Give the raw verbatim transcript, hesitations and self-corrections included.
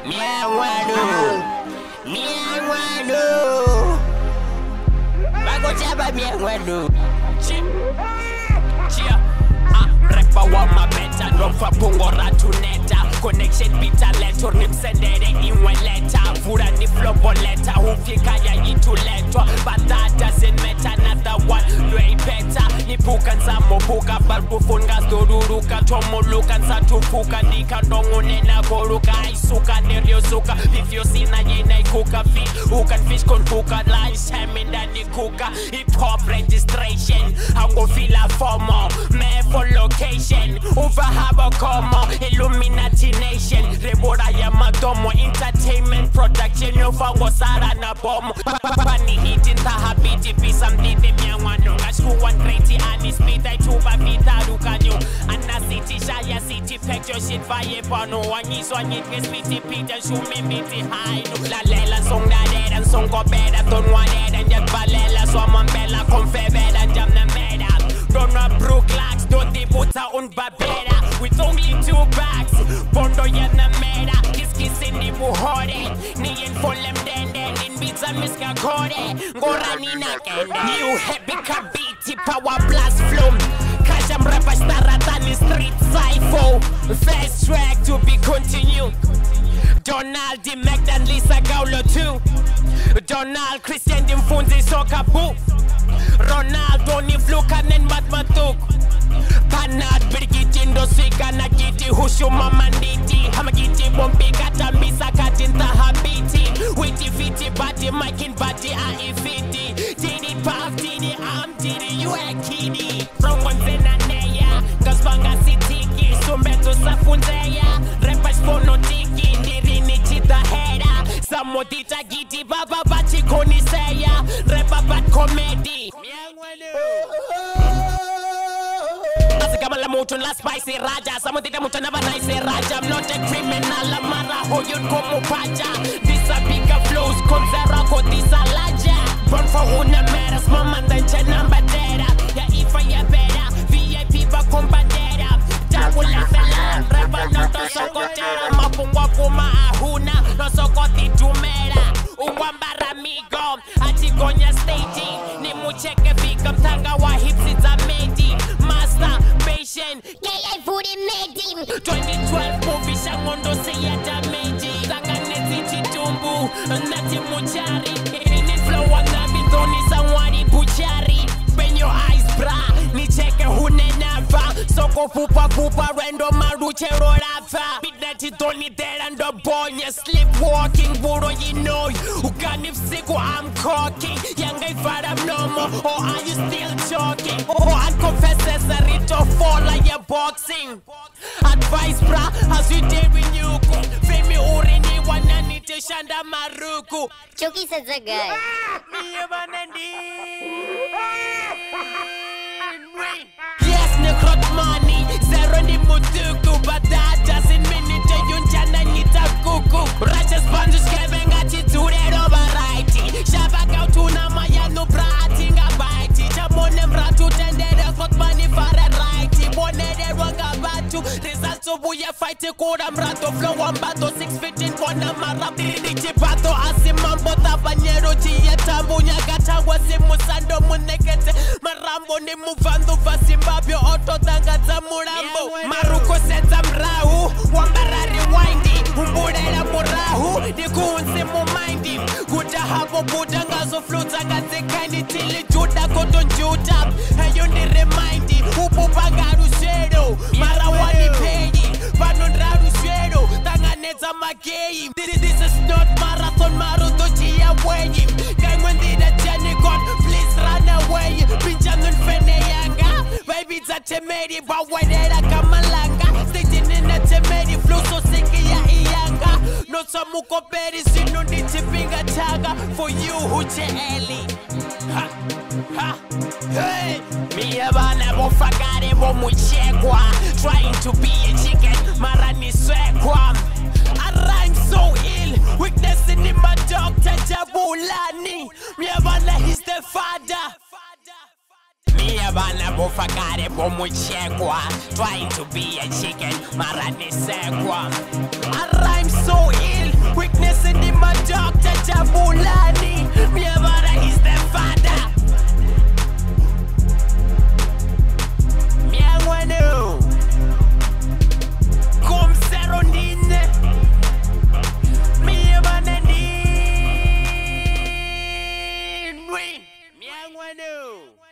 Miangwanu, miangwanu, bago chaba miangwanu. Chia, ah, repa wa mabeta, rofa pungo ratuneta. Connection bita letter, nimsendere inwe letter. Vura ni flobo letter, hufika ya itu letter. But that doesn't matter, another one, way better. Nipukan sa mopuka, balbufunga storuruka. Tomolukan sa tufuka, nika ndongo nena koruka. Isuka neryosuka, if you see na yena ikuka fi. Ukan fish kon kuka, lunch time in the kuka. Hip hop registration, I'm go feel a FOMO. Man for location, over harbor como. Illuminati nation, Rebora Yamadomo. Entertainment production, over wasara na bomo. Pani hit in the habiti, be something the miangwano. Gashu one crazy and speed, I tuba vita rukanyo. Anna city, Shaya city, picture shit, fire pano. One is one, it gets pity, Peter, shoot me, pity high. La lela song that dead and song go better, don't want it, and yet balela, swam bella, confe bella, and jam the meda. Don't know brook locks, don't they put out on babera. With only two bags, Bondo yana meda. Kiss kiss in the muhore, ni in full em den den, in beats and miska kore. Gorani na kende. New happy kabiti, power blast flume. Kajam rapper staratani street cypher. First track to be continued. Donald D. Mac and Lisa Gaulo too. Donald Christian Dimfunzi Soka Boo. Ronaldo ni Flukan and Matmatuk. Panad Birgitin Dosika Nakiti Hushu Mamanditi. Hamagiti Bombi Kata Misa Katinta Habiti. Witty Fitty Bati Makin Bati Aifiti. Tini Paf Tini Am Tini You a Kini. From one Zenaneya. Gaspanga Sitiki. Sumbeto Safunzeya. Repash Ponotiki. Nirini Chita Hera. Samodita Giti Baba Bachi Koniseya. Repa Bat Comedy. Kamala Mutun la spicy raja. Some of the Mutan never nice raja. I'm not a criminal, I'm a who you'd come paja. This a bigger flows, comes a rock or this a laja. Run for una matters, mama than Chanamba data. Ya if I ya better, V I P va con bandera. Tabula fela, reba no to socotera. Mapungwa kuma ahuna, no socoti tumera. Uwambara migo, atigonya staging. Ni mucheke vika mtanga wa hips it's a medi. Master patient, K I food in medi. twenty twelve movie Shangondo say ya damage. Tanga neti chitumbu, nati muchari. Ini flow wana bitoni sawari buchari. Bend your eyes bra, ni cheke hune nava. Soko pupa pupa rendo maruche rorafa. Midnight toni there and the boy sleepwalking. Buro you know who can if sick I'm cooking. Young guy I'm no more. Or are you still joking? Or I confess as a rito fall like you're boxing. Advice bra, as you did when you go. Fame me urini wanani te shanda maruku. Chucky says a guy. Yes, Nekrot money, zero ni mutuku, but that doesn't mean it. Yunjana nita kuku. Righteous bandus Kevin got you to that overrighty. Shabak out to Namaya no pratinga baiti. Jamonem ratu tended a hot money for a righty. Bonnet wanga batu. Results of we are fighting Kodam Rato flow one bato six feet in one marabi. Chipato Asimambo Tabanero Chia Tambunya Gatangwa Simusando Munekete. Marambo ni Muvando Zimbabwe Otto Tangata Murambo. Maruko Seta Mrahu. Wambara rewinding. Umbudera Murahu. The Kunse Mumindi. Kuta Habo Budangazo Fluta Gazekani Tilly Juda Cotton Juda. And you need reminding. Upu Bagaru Shadow. Marawani Paying. Panundraru Shadow. Tanganeta Magay. This, this is not marathon Maruto Chia weighing. Gang when did a Jenny God, please run away. Pinjanun Feneyanga. Baby it's a temeri, but when they are Kamalanga. Sitting in a temeri, flow so sick ya Ianga. No Samuko Berry, so no need to finger taga for you, Huche Eli. Ha, ha, hey. Me a bana bofagare bomuchekwa. Trying to be a chicken, Marani Swekwa. I rhyme so ill, weakness in my doctor Jabulani. Me a bana, he's the father. Me a bana bofagare bomuchekwa. Trying to be a chicken, Marani Swekwa. I rhyme so ill. Manu.